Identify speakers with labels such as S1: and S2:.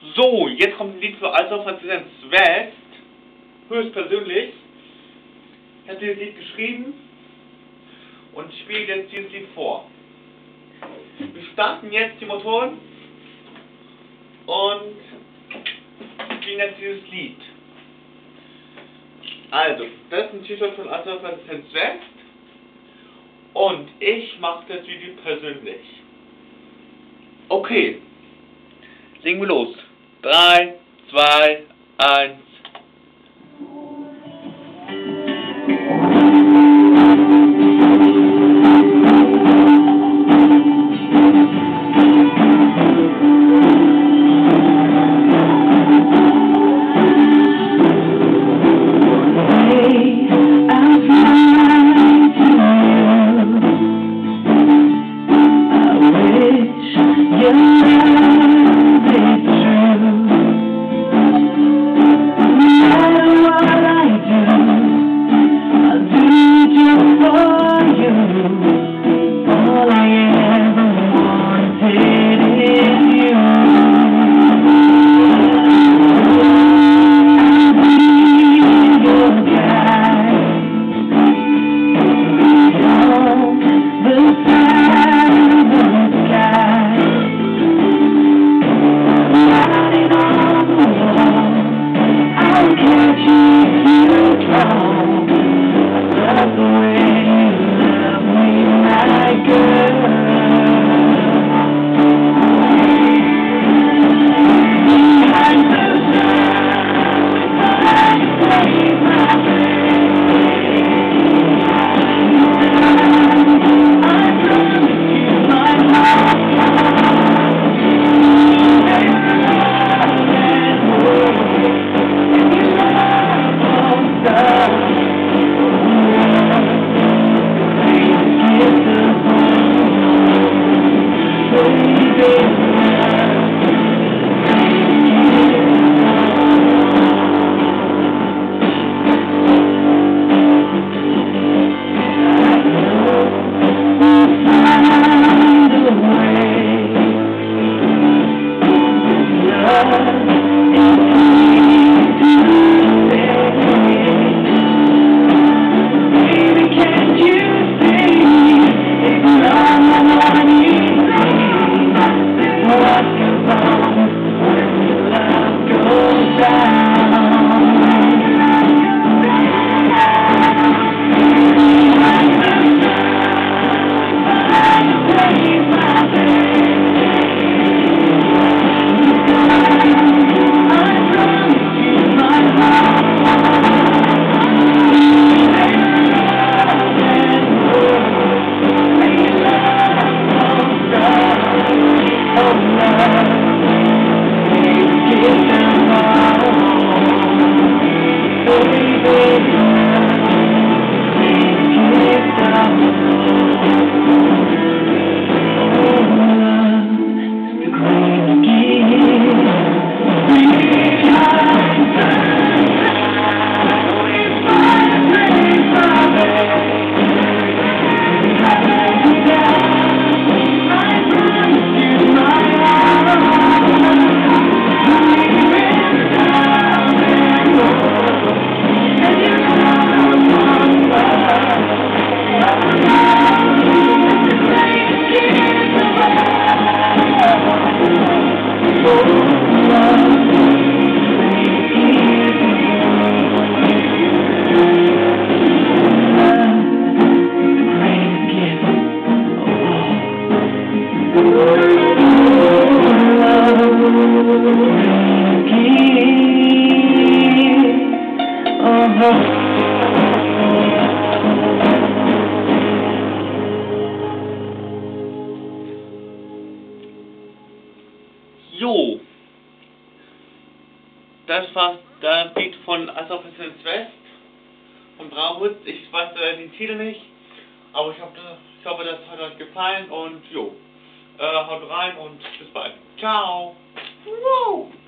S1: So, jetzt kommt ein Lied für Altstadtpräsident West. Höchstpersönlich. Ich habe dieses Lied geschrieben und spiele jetzt dieses Lied vor. Wir starten jetzt die Motoren und spielen jetzt dieses Lied. Also, das ist ein T-Shirt von Altstadtpräsident West und ich mache das Video persönlich. Okay, legen wir los. 3, 2, 1. Jo, das war das Lied von Altstadtpräsident West von Brauwitz. Ich weiß den Titel nicht, aber ich hoffe, das hat euch gefallen und jo, haut rein und bis bald. Ciao! Wow.